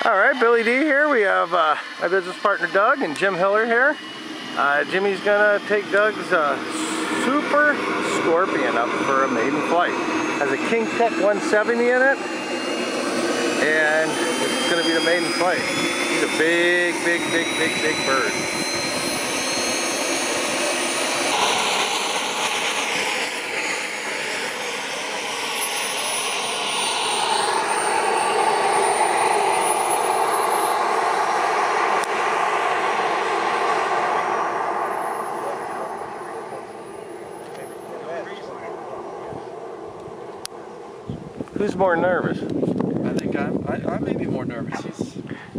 All right, Billy D here. We have my business partner Doug and Jim Hiller here. Jimmy's gonna take Doug's Super Scorpion up for a maiden flight. Has a King Tech 170 in it, and it's gonna be the maiden flight. He's a big bird. Who's more nervous? I think I may be more nervous. He's...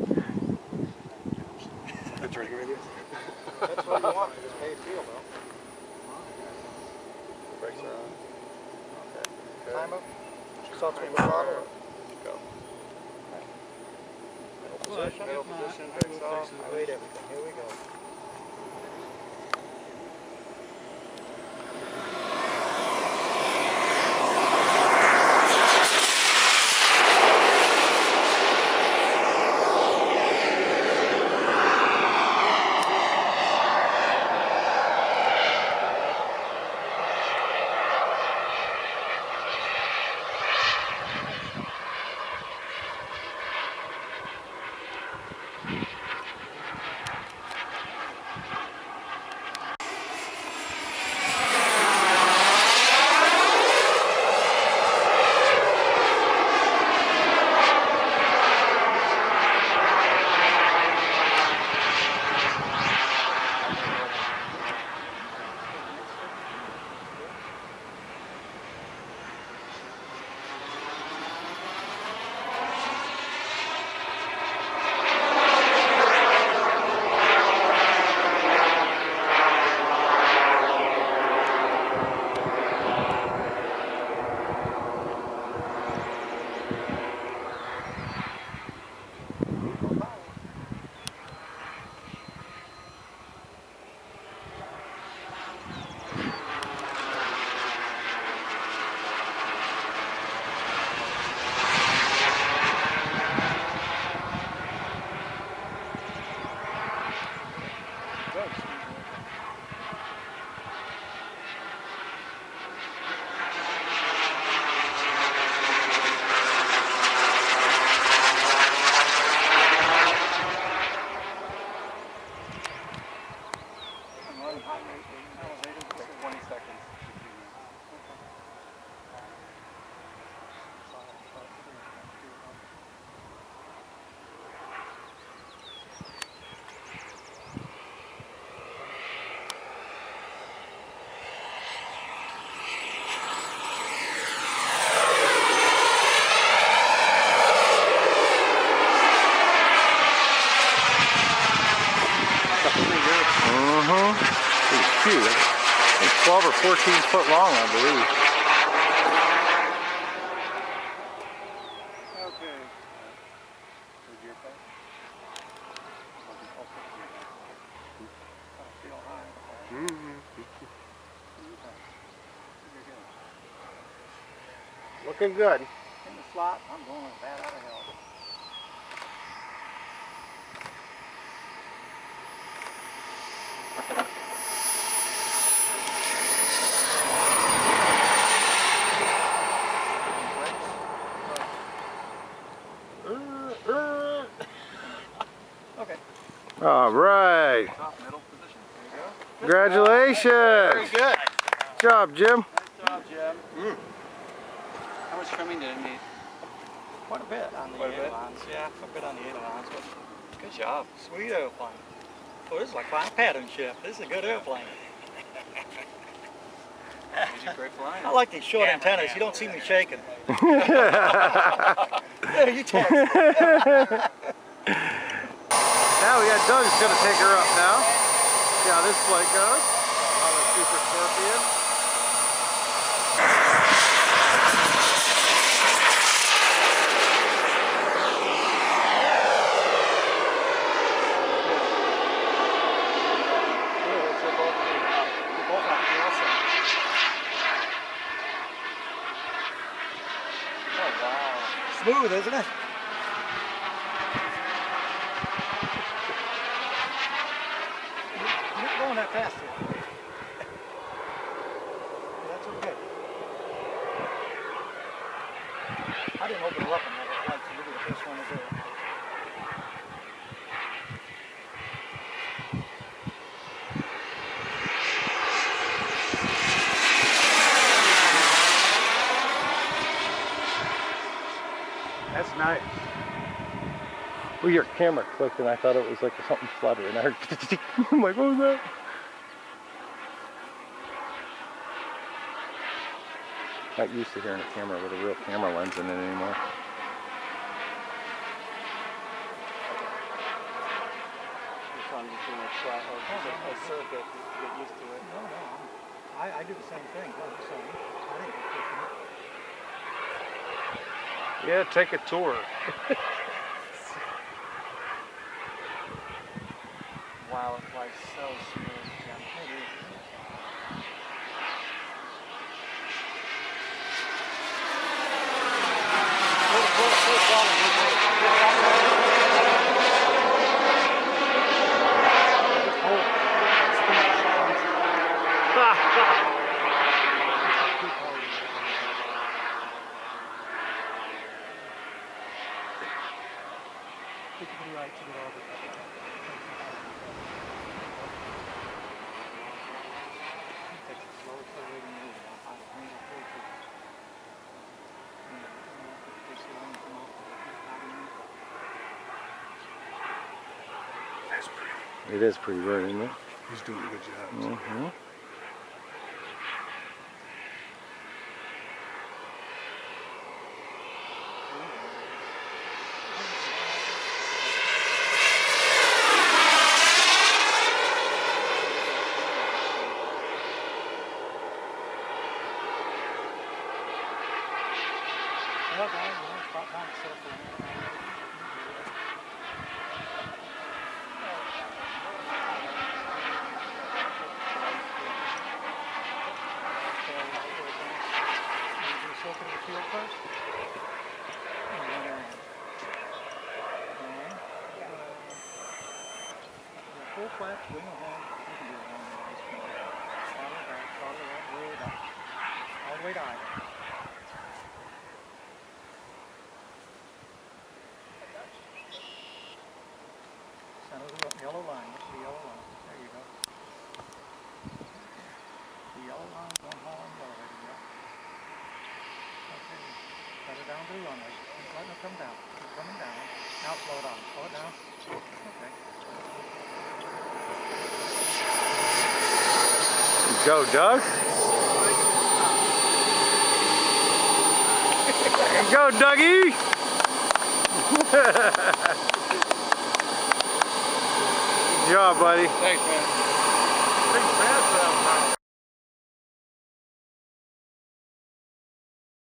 That's what you want, just pay a feel though. Brakes are on. Okay. Time up. Start with the throttle. Go. Middle position, brakes off. Wait everything. Here we go. It's cute. It's 12 or 14 foot long, I believe. Okay. Looking good. In the slot, I'm going bad out of hell. Okay. All right. Top middle position. There you go. Congratulations. Very good. Good job, Jim. Nice job, Jim. How much trimming did it need? Quite a bit on the ailerons. Yeah, a bit on the ailerons, but good job. Sweet airplane. Oh, this is like flying pattern shift. This is a good airplane. You did great flying. I like these short antennas. You don't see me shaking. Yeah, you talk. Now we got Doug's gonna take her up now. See how this flight goes on the Super Scorpion. Smooth, isn't it? Okay. I didn't open her up and let her flight, so you'll be the first one to do it. That's nice. Well, your camera clicked and I thought it was like something fluttering. I heard I'm like, what was that? Not used to hearing a camera with a real camera lens in it anymore. You're trying to get through a circuit to get used to it. No. I do the same thing. So I didn't get fixing it. Yeah, take a tour. Wow, it flies so smooth, Jim. It is. Right to get over. Takes it slow to the way to move. That's pretty. It is pretty bird, isn't it? He's doing a good job. Mm-hmm. Well, guys, it's about time to set up for circle of the field first. Full flat, swing ahead. You can do it on the ice cream. Throttle that way back. All the way to idle. Center the yellow line. That's the yellow line. There you go. The yellow line going hard on the elevator. Yep. Okay. Set it down to the runway. Just letting it come down. Keep coming down. Now slow it down. Slow it down. Okay. Go, Doug. Go, Dougie. Good job, buddy. Thanks, man. Big fast out now.